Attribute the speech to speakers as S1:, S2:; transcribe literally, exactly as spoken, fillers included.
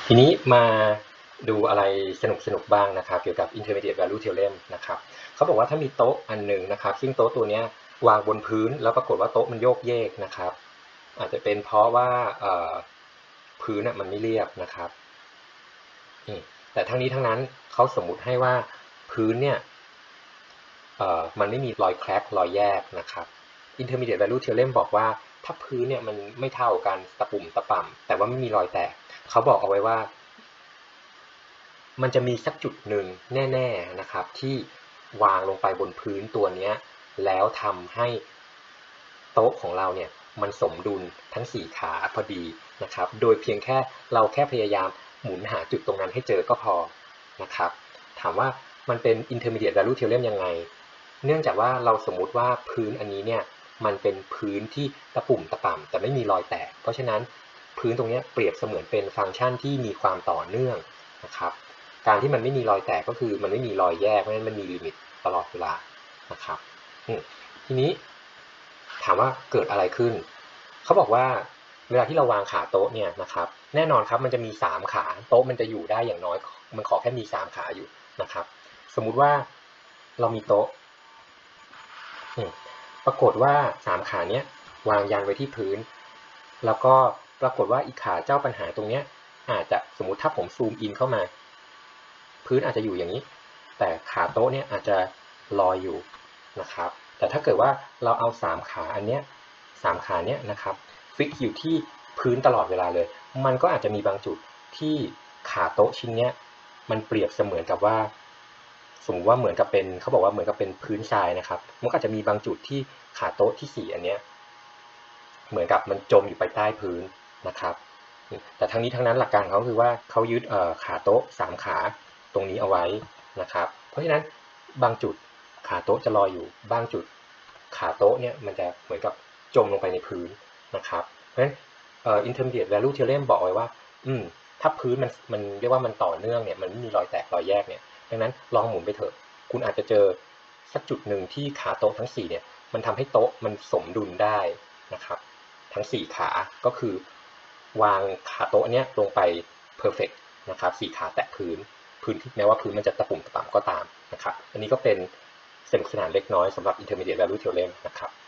S1: ทีนี้มาดูอะไรสนุกๆบ้างนะครับเกี่ยวกับ Intermediate Value Theorem นะครับเขาบอกว่าถ้ามีโต๊ะอันหนึ่งนะครับซึ่งโต๊ะตัวนี้วางบนพื้นแล้วปรากฏว่าโต๊ะมันโยกเยกนะครับอาจจะเป็นเพราะว่าพื้นมันไม่เรียบนะครับแต่ทั้งนี้ทั้งนั้นเขาสมมุติให้ว่าพื้นเนี่ยมันไม่มีรอยแคร็กรอยแยกนะครับ Intermediate Value Theorem บอกว่าถ้าพื้นเนี่ยมันไม่เท่ากันตะปุ่มตะป่ำแต่ว่าไม่มีรอยแตกเขาบอกเอาไว้ว่ามันจะมีสักจุดหนึ่งแน่ๆนะครับที่วางลงไปบนพื้นตัวนี้แล้วทำให้โต๊ะของเราเนี่ยมันสมดุลทั้งสี่ขาพอดีนะครับโดยเพียงแค่เราแค่พยายามหมุนหาจุดตรงนั้นให้เจอก็พอนะครับถามว่ามันเป็น Intermediate Value Theorem ยังไงเนื่องจากว่าเราสมมุติว่าพื้นอันนี้เนี่ยมันเป็นพื้นที่ตะปุ่มตะป่ำแต่ไม่มีรอยแตกเพราะฉะนั้นพื้นตรงนี้เปรียบเสมือนเป็นฟังก์ชันที่มีความต่อเนื่องนะครับการที่มันไม่มีรอยแตกก็คือมันไม่มีรอยแยกเพราะฉะนั้นมันมีลิมิตตลอดเวลานะครับทีนี้ถามว่าเกิดอะไรขึ้นเขาบอกว่าเวลาที่เราวางขาโต๊ะเนี่ยนะครับแน่นอนครับมันจะมีสามขาโต๊ะมันจะอยู่ได้อย่างน้อยมันขอแค่มีสามขาอยู่นะครับสมมุติว่าเรามีโต๊ะปรากฏว่าสามขาเนี้ยวางยันไว้ที่พื้นแล้วก็ปรากฏว่าอีกขาเจ้าปัญหาตรงเนี้ยอาจจะสมมุติถ้าผมซูมอินเข้ามาพื้นอาจจะอยู่อย่างนี้แต่ขาโต๊ะเนี่ยอาจจะลอยอยู่นะครับแต่ถ้าเกิดว่าเราเอาสามขาอันเนี้ยสามขาเนี้ยนะครับฟิกอยู่ที่พื้นตลอดเวลาเลยมันก็อาจจะมีบางจุดที่ขาโต๊ะชิ้นเนี้ยมันเปรียบเสมือนกับว่าสมมติว่าเหมือนกับเป็นเขาบอกว่าเหมือนกับเป็นพื้นทรายนะครับมันก็อาจจะมีบางจุดที่ขาโต๊ะที่สี่อันเนี้ยเหมือนกับมันจมอยู่ไปใต้พื้นนะครับแต่ทั้งนี้ทั้งนั้นหลักการเขาคือว่าเขายึดขาโต๊ะสามขาตรงนี้เอาไว้นะครับเพราะฉะนั้นบางจุดขาโต๊ะจะลอยอยู่บางจุดขาโต๊ะเนี่ยมันจะเหมือนกับจมลงไปในพื้นนะครับเพราะฉะนั้น Intermediate Value Theorem บอกไว้ว่าอืมถ้าพื้นมันมันเรียกว่ามันต่อเนื่องเนี่ยมันไม่มีรอยแตกรอยแยกเนี่ยดังนั้นลองหมุนไปเถอะคุณอาจจะเจอสักจุดหนึ่งที่ขาโต๊ะทั้งสี่เนี่ยมันทำให้โต๊ะมันสมดุลได้นะครับทั้งสี่ขาก็คือวางขาโต๊ะเนี้ยลงไป perfect นะครับสี่ขาแตะพื้นพื้นที่แม้ว่าพื้นมันจะตะปุ่มตะป่ำก็ตามนะครับอันนี้ก็เป็นสนุกสนานเล็กน้อยสำหรับ Intermediate Value Theorem นะครับ